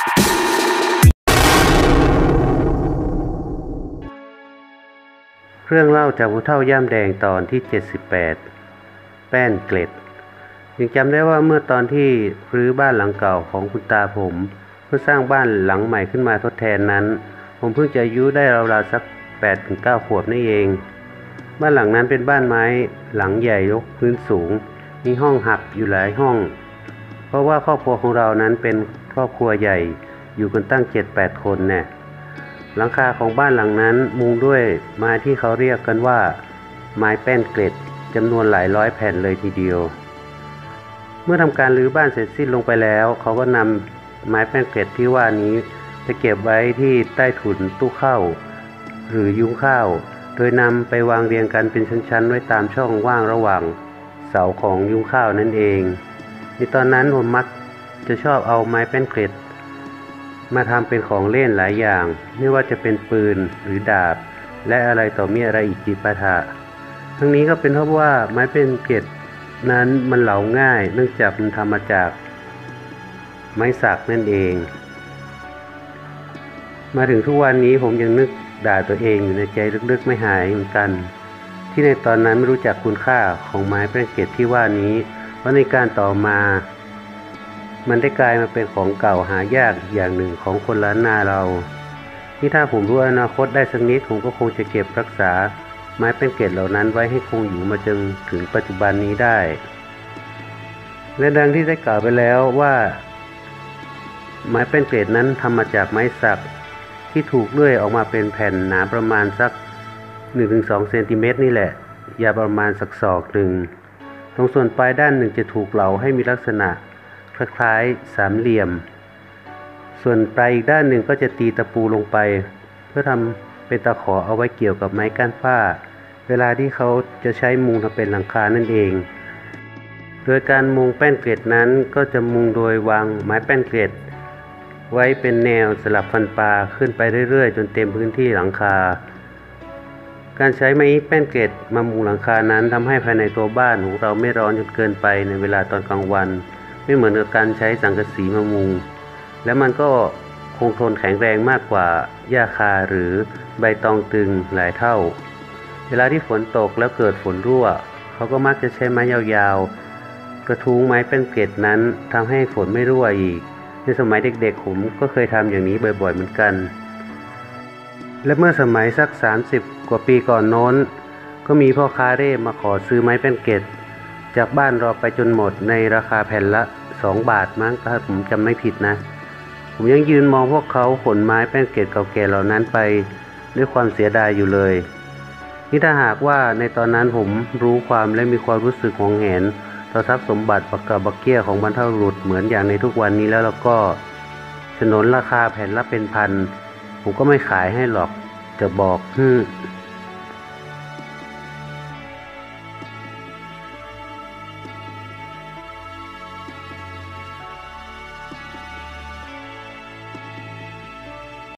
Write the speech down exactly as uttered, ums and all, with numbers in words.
เรื่องเล่าจากผู้เฒ่าย่ามแดงตอนที่เจ็ดสิบแปดแป้นเกล็ดยังจำได้ว่าเมื่อตอนที่รื้อบ้านหลังเก่าของคุณตาผมเพื่อสร้างบ้านหลังใหม่ขึ้นมาทดแทนนั้นผมเพิ่งจะอายุได้ราวๆสัก แปดถึงเก้า ขวบนี่เองบ้านหลังนั้นเป็นบ้านไม้หลังใหญ่ยกพื้นสูงมีห้องหับอยู่หลายห้องเพราะว่าครอบครัวของเรานั้นเป็นครอบครัวใหญ่อยู่กันตั้ง เจ็ดแปด คนแน่หลังคาของบ้านหลังนั้นมุงด้วยไม้ที่เขาเรียกกันว่าไม้แป้นเกล็ดจำนวนหลายร้อยแผ่นเลยทีเดียวเมื่อทำการรื้อบ้านเสร็จสิ้นลงไปแล้วเขาก็นำไม้แป้นเกล็ดที่ว่านี้ไปเก็บไว้ที่ใต้ถุนตู้ข้าวหรือยุ้งข้าวโดยนำไปวางเรียงกันเป็นชั้นๆไว้ตามช่องว่างระหว่างเสาของยุ้งข้าวนั่นเองในตอนนั้นผมมักจะชอบเอาไม้แป้นเกล็ดมาทำเป็นของเล่นหลายอย่างไม่ว่าจะเป็นปืนหรือดาบและอะไรต่อมีอะไรอีกจิปาถะทั้งนี้ก็เป็นเพราะว่าไม้แป้นเกล็ดนั้นมันเหลาง่ายเนื่องจากมันทำมาจากไม้สักนั่นเองมาถึงทุกวันนี้ผมยังนึกด่าตัวเองอยู่ในใจลึกๆไม่หายเหมือนกันที่ในตอนนั้นไม่รู้จักคุณค่าของไม้แป้นเกล็ดที่ว่านี้เพราะในการต่อมามันได้กลายมาเป็นของเก่าหายากอย่างหนึ่งของคนล้านนาเราที่ถ้าผมรู้อนาคตได้สักนิดผมก็คงจะเก็บรักษาไม้แป้นเกล็ดเหล่านั้นไว้ให้คงอยู่มาจนถึงปัจจุบันนี้ได้และดังที่ได้กล่าวไปแล้วว่าไม้แป้นเกล็ดนั้นทำมาจากไม้สักที่ถูกเลื่อยออกมาเป็นแผ่นหนาประมาณสัก หนึ่งถึงสอง เซนติเมตรนี่แหละยาวประมาณสักศอกหนึ่งตรงส่วนปลายด้านหนึ่งจะถูกเหลาให้มีลักษณะคล้ายๆสามเหลี่ยมส่วนปลายอีกด้านหนึ่งก็จะตีตะปูลงไปเพื่อทำเป็นตะขอเอาไว้เกี่ยวกับไม้ก้านฝ้าเวลาที่เขาจะใช้มุงทำเป็นหลังคานั่นเองโดยการมุงแป้นเกล็ดนั้นก็จะมุงโดยวางไม้แป้นเกล็ดไว้เป็นแนวสลับฟันปลาขึ้นไปเรื่อยๆจนเต็มพื้นที่หลังคาการใช้ไม้แป้นเกล็ดมามุงหลังคานั้นทำให้ภายในตัวบ้านของเราไม่ร้อนจนเกินไปในเวลาตอนกลางวันไม่เหมือนกับการใช้สังกะสีมามุงและมันก็คงทนแข็งแรงมากกว่าหญ้าคาหรือใบตองตึงหลายเท่าเวลาที่ฝนตกแล้วเกิดฝนรั่วเขาก็มักจะใช้ไม้ยาวๆกระทุ้งไม้แป้นเกล็ดนั้นทำให้ฝนไม่รั่วอีกในสมัยเด็กๆผมก็เคยทำอย่างนี้บ่อยๆเหมือนกันและเมื่อสมัยสักสามสิบกว่าปีก่อนโน้นก็มีพ่อค้าเร่มาขอซื้อไม้แป้นเกล็ดจากบ้านเราไปจนหมดในราคาแผ่นละสองบาทมั้งถ้าผมจำไม่ผิดนะผมยังยืนมองพวกเขาขนไม้แป้นเกล็ดเก่าแก่เหล่านั้นไปด้วยความเสียดายอยู่เลยนี่ถ้าหากว่าในตอนนั้นผมรู้ความและมีความรู้สึกหวงแหนต่อทรัพย์สมบัติปักกะบักเกี้ยของบรรพบุรุษเหมือนอย่างในทุกวันนี้แล้วแล้วก็ฉนนราคาแผ่นละเป็นพันผมก็ไม่ขายให้หรอกจะบอกฮึ